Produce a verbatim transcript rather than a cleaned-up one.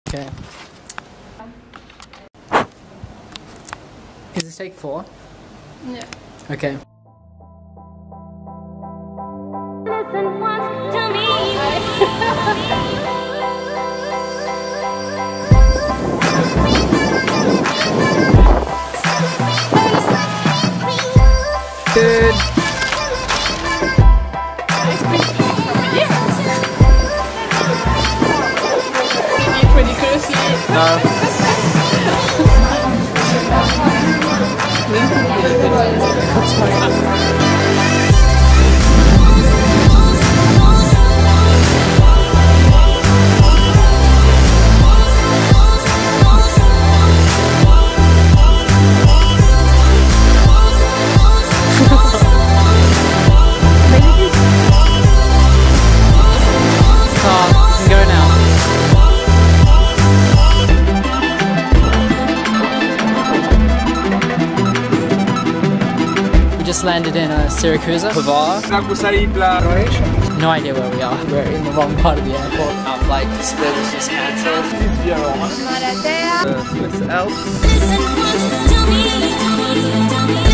Okay. Is this take four? Yeah. Okay. Listen once to me. Good. Pretty closely. No. Just landed in uh, Syracuse. Croatia. No idea where we are. We're in the wrong part of the airport. Our flight to split was just cancelled. The Swiss Alps. Listen once to me.